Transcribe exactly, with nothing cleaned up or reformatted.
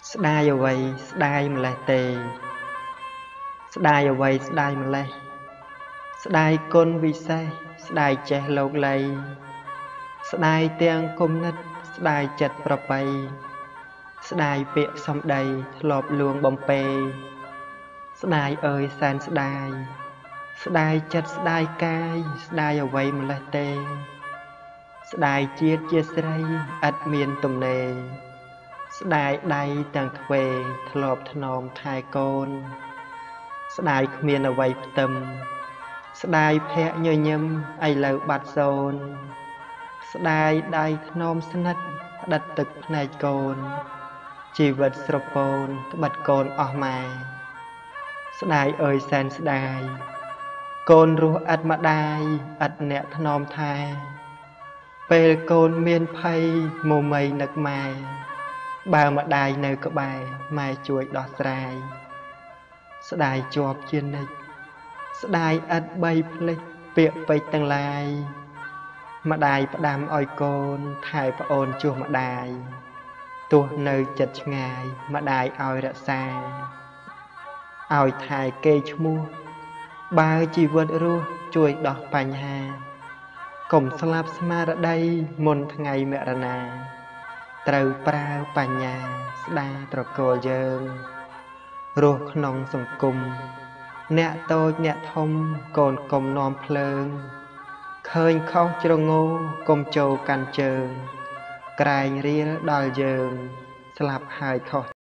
ស្ដាយអ្វីស្ដាយម្លេះទេស្ដាយអ្វីស្ដាយម្លេះស្ដាយគុណវិសេសស្ដាយចេះលោកលៃស្ដាយទាំងគំនិតស្ដាយចិត្តប្របីស្ដាយពាក្យសំដីធ្លាប់លួងបំពេស្ដាយអើយសែនស្ដាយស្ដាយចិត្តស្ដាយកាយស្ដាយអ្វីម្លេះទេស្ដាយជាតិជាស្រីឥតមានទំនេរស្ដាយដៃទាំងទ្វេធ្លាប់ថ្នមថែកូនស្ដាយគ្មានអ្វីផ្ទឹមស្ដាយភ័ក្រញញឹមឥឡូវបាត់សូនស្ដាយដៃថ្នមស្និទ្ធផ្ដិតទឹកភ្នែកកូនជីវិតស្រពោនត្បិតកូនអស់ម៉ែស្ដាយអើយសែនស្ដាយកូនរស់ឥតម្ដាយឥតអ្នកថ្នមថែពេលកូនមានភ័យមមីនឹកម៉ែបើម្ដាយនៅក្បែរម៉ែជួយដោះស្រាយស្ដាយជាប់ជានិច្ចស្ដាយឥតបីភ្លេចពាក្យពេចន៍ទាំងឡាយម្ដាយផ្ដាំឲ្យកូនថែប្អូនជួសម្ដាយទោះនៅចិត្តឆ្ងាយម្ដាយឲ្យរក្សាឲ្យថែគេឈ្មោះបើជីវិតរស់ជួយដោះបញ្ហាកុំស្លាប់ស្មារតីមុនថ្ងៃមរណាត្រូវប្រើបញ្ញាស្ដារត្រកូលយើងរស់ក្នុងសង្គមអ្នកតូចអ្នកធំកូនកុំនាំភ្លើងឃើញខុសជ្រងោកុំចូលកាន់ជើងក្រែងរៀលដល់យើងស្លាប់ហើយខុស